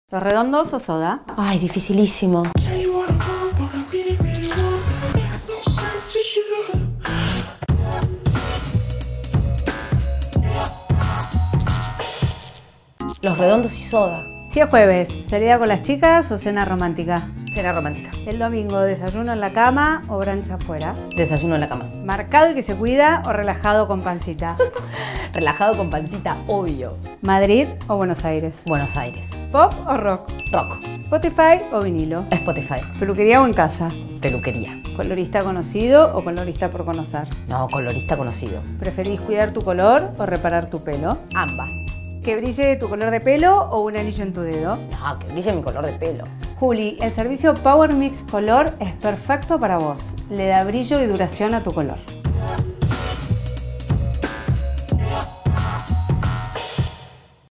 ¿Los redondos o soda? Ay, dificilísimo. Los redondos y soda. Si es jueves, ¿salida con las chicas o cena romántica? Cena romántica. El domingo, ¿desayuno en la cama o brunch afuera? Desayuno en la cama. ¿Marcado y que se cuida o relajado con pancita? Relajado con pancita, obvio. ¿Madrid o Buenos Aires? Buenos Aires. ¿Pop o rock? Rock. ¿Spotify o vinilo? Spotify. ¿Peluquería o en casa? Peluquería. ¿Colorista conocido o colorista por conocer? No, colorista conocido. ¿Preferís cuidar tu color o reparar tu pelo? Ambas. ¿Que brille tu color de pelo o un anillo en tu dedo? No, que brille mi color de pelo. Juli, el servicio Power Mix Color es perfecto para vos. Le da brillo y duración a tu color.